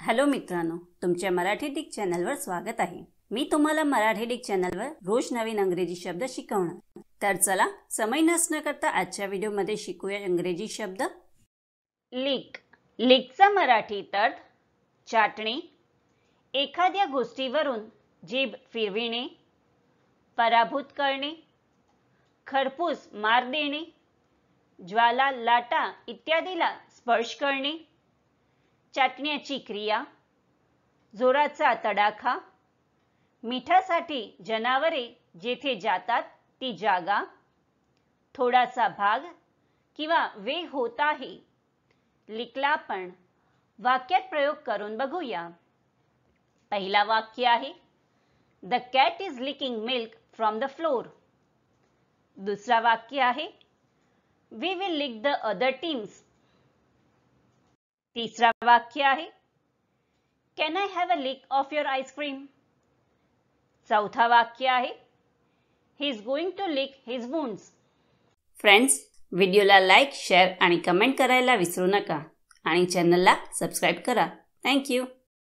Hello मित्रांनो, तुमच्या Marathi Dick चॅनलवर स्वागत आहे। मी तुम्हाला मराठी डिक चॅनलवर रोज नवीन इंग्रजी शब्द शिकवणार। तर चला समय नष्ट न करता आजच्या व्हिडिओमध्ये शिकूया इंग्रजी शब्द। लीक। लीकचा मराठी अर्थ चाटणी, एखाद्या गोष्टीवरून जीभ फिरविणे, पराभूत करणे, खरपूस मार देणे, ज्वाला लाटा इत्यादीला स्पर्श करणे, चाटण्याची क्रिया, जोराचा तडाखा, मिठासाठी जनावरे जेथे जातात ती जागा, थोडासा भाग किंवा वेग होत आहे। लीकला आपण वाक्यात प्रयोग करून बघूया। पहिला वाक्य आहे the cat is licking milk from the floor. दुसरा वाक्य आहे we will lick the other teams. तीसरा वाक्य आहे can I have a lick of your ice cream. चौथा वाक्य आहे he is going to lick his wounds. Friends, व्हिडिओला लाईक, शेअर आणि कमेंट करायला विसरू नका आणि चॅनलला सबस्क्राईब करा। थँक्यू।